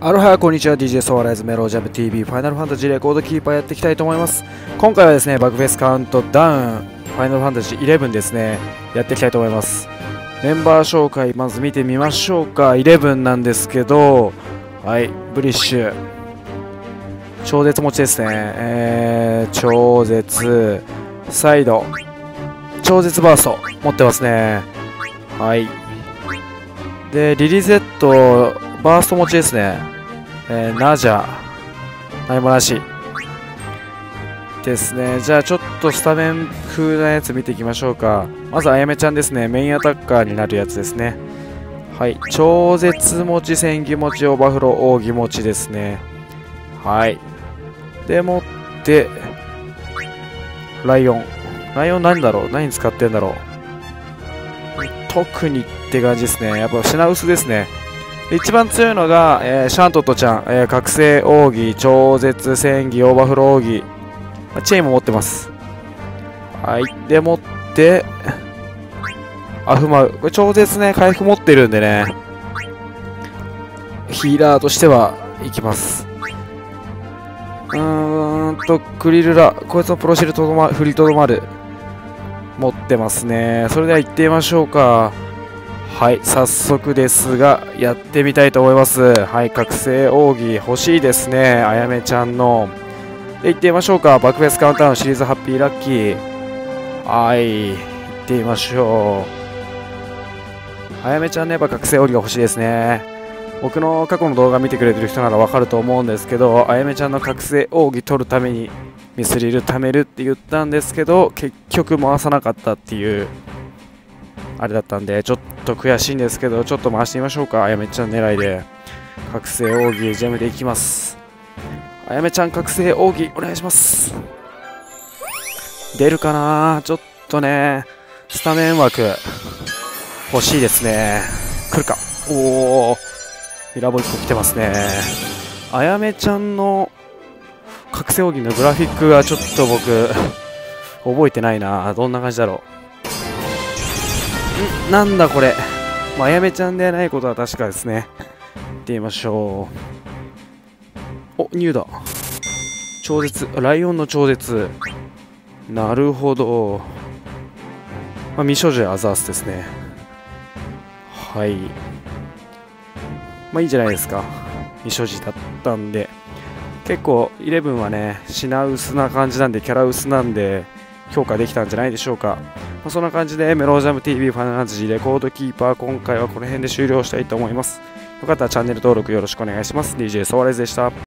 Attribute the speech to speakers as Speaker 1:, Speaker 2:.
Speaker 1: アロハこんにちは。 DJ ソワライズメロージャム TV ファイナルファンタジーレコードキーパーやっていきたいと思います。今回はですね、バグフェスカウントダウンファイナルファンタジー11ですね、やっていきたいと思います。メンバー紹介まず見てみましょうか。11なんですけど、はい、ブリッシュ超絶持ちですね。超絶サイド超絶バースト持ってますね。はい、でリリゼットバースト持ちですね。ナジャ何もなしですね。じゃあちょっとスタメン風なやつ見ていきましょうか。まずあやめちゃんですね。メインアタッカーになるやつですね。はい、超絶持ち、戦技持ち、オーバーフロー奥義持ちですね。はい、でもってライオン何だろう、何使ってんだろう。特にって感じですね。やっぱ品薄ですね。一番強いのが、シャントットちゃん、覚醒奥義、超絶戦技、オーバーフロー奥義、チェーンも持ってます。はい、でもってアフマウ、これ超絶ね、回復持ってるんでね、ヒーラーとしてはいきます。クリルラ、こいつのプロシル振りとどまる持ってますね。それでは行ってみましょうか。はい、早速ですがやってみたいと思います。はい、覚醒奥義欲しいですね、あやめちゃんの。で行ってみましょうか。バックフェスカウントダウンシリーズハッピーラッキー。はい、行ってみましょう。あやめちゃんね、やっぱ覚醒奥義が欲しいですね。僕の過去の動画見てくれてる人ならわかると思うんですけど、あやめちゃんの覚醒奥義取るためにミスリル貯めるって言ったんですけど、結局回さなかったっていうあれだったんで、ちょっと悔しいんですけど、ちょっと回してみましょうか。あやめちゃん狙いで覚醒奥義ジェムでいきます。あやめちゃん覚醒奥義お願いします。出るかな。ちょっとね、スタメン枠欲しいですね。来るか。おお、ミラボ1個来てますね。あやめちゃんの覚醒奥義のグラフィックがちょっと僕覚えてないな。どんな感じだろう。なんだこれ。あやめちゃんでないことは確かですね。行ってみましょう。お、ニューだ。超絶、ライオンの超絶。なるほど。未所持アザースですね。はい。いいじゃないですか。未所持だったんで。結構、11はね、品薄な感じなんで、キャラ薄なんで、評価できたんじゃないでしょうか。そんな感じでメロージャム TV ファイナルファンタジーレコードキーパー、今回はこの辺で終了したいと思います。よかったらチャンネル登録よろしくお願いします。DJ ソワレズでした。